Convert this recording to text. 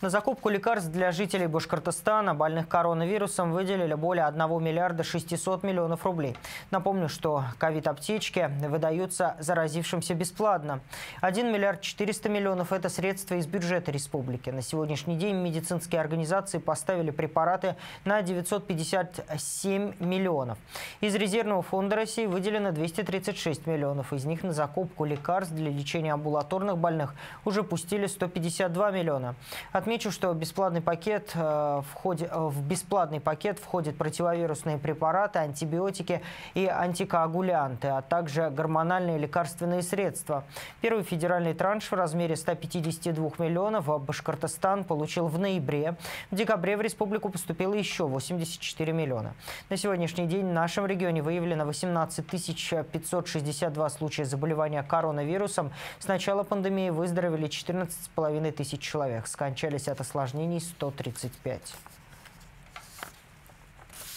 На закупку лекарств для жителей Башкортостана, больных коронавирусом, выделили более 1 миллиарда 600 миллионов рублей. Напомню, что ковид-аптечки выдаются заразившимся бесплатно. 1 миллиард 400 миллионов – это средства из бюджета республики. На сегодняшний день медицинские организации поставили препараты на 957 миллионов. Из резервного фонда России выделено 236 миллионов. Из них на закупку лекарств для лечения амбулаторных больных уже пустили 152 миллиона. Отмечу, что в бесплатный пакет входят противовирусные препараты, антибиотики и антикоагулянты, а также гормональные лекарственные средства. Первый федеральный транш в размере 152 миллионов Башкортостан получил в ноябре. В декабре в республику поступило еще 84 миллиона. На сегодняшний день в нашем регионе выявлено 18 562 случая заболевания коронавирусом. С начала пандемии выздоровели 14 500 человек. Скончались от осложнений 135.